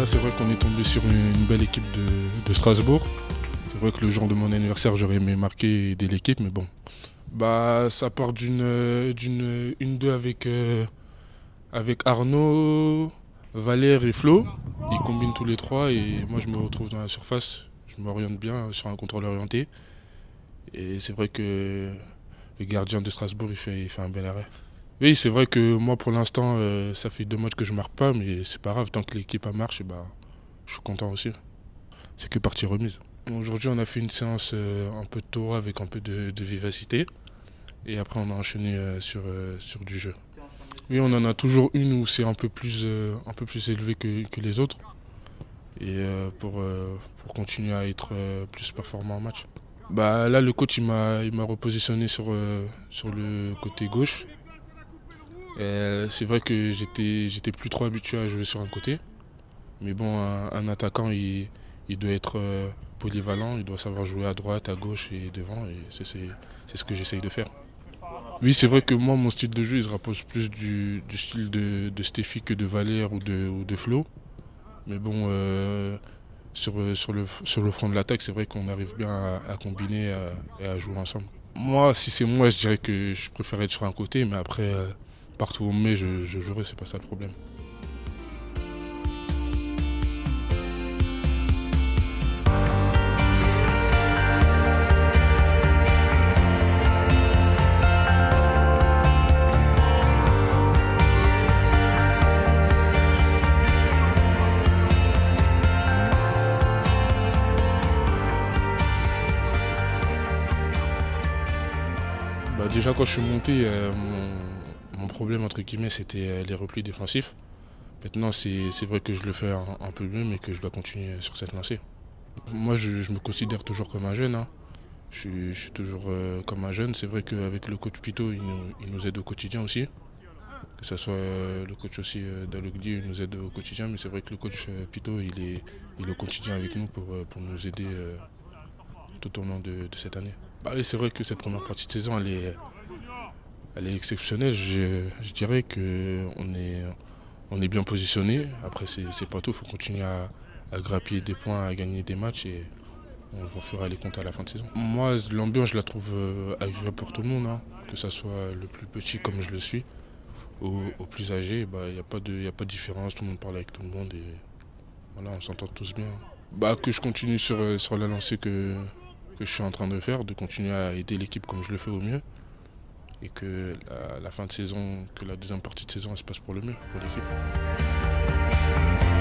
C'est vrai qu'on est tombé sur une belle équipe de Strasbourg. C'est vrai que le jour de mon anniversaire, j'aurais aimé marquer dès l'équipe, mais bon. Ça part d'une 1-2 avec Arnaud, Valère et Flo. Ils combinent tous les trois et moi je me retrouve dans la surface. Je m'oriente bien sur un contrôle orienté. Et c'est vrai que le gardien de Strasbourg il fait un bel arrêt. Oui, c'est vrai que moi pour l'instant, ça fait 2 matchs que je marque pas, mais c'est pas grave, tant que l'équipe a marche, je suis content aussi. C'est que partie remise. Aujourd'hui, on a fait une séance un peu de tour avec un peu de vivacité. Et après, on a enchaîné sur du jeu. Oui, on en a toujours une où c'est un peu plus élevé que les autres. Et pour continuer à être plus performant en match. Là, le coach il m'a repositionné sur le côté gauche. C'est vrai que j'étais plus trop habitué à jouer sur un côté. Mais bon, un attaquant, il doit être polyvalent, il doit savoir jouer à droite, à gauche et devant. Et c'est ce que j'essaye de faire. Oui, c'est vrai que moi, mon style de jeu, il se rapproche plus du style de Stéphie que de Valère ou de Flo. Mais bon, sur le front de l'attaque, c'est vrai qu'on arrive bien à combiner et à jouer ensemble. Moi, si c'est moi, je dirais que je préfère être sur un côté, mais après, partout où on me met, je jouerai, c'est pas ça le problème. Déjà quand je suis monté, mon problème entre guillemets c'était les replis défensifs. Maintenant c'est vrai que je le fais un peu mieux mais que je dois continuer sur cette lancée. Moi je me considère toujours comme un jeune. Hein. Je suis toujours comme un jeune. C'est vrai qu'avec le coach Pito il nous aide au quotidien aussi. Que ce soit le coach aussi Dalogli, il nous aide au quotidien. Mais c'est vrai que le coach Pito il est au quotidien avec nous pour nous aider tout au long de cette année. C'est vrai que cette première partie de saison, elle est exceptionnelle. Je dirais qu'on est bien positionné. Après, c'est pas tout. Il faut continuer à grappiller des points, à gagner des matchs et on fera les comptes à la fin de saison. Moi, l'ambiance, je la trouve agréable pour tout le monde. Hein. Que ce soit le plus petit comme je le suis, au plus âgé, il n'y a pas de différence. Tout le monde parle avec tout le monde et voilà, on s'entend tous bien. Que je continue sur la lancée que je suis en train de faire, de continuer à aider l'équipe comme je le fais au mieux et que la fin de saison, que la deuxième partie de saison elle se passe pour le mieux pour l'équipe.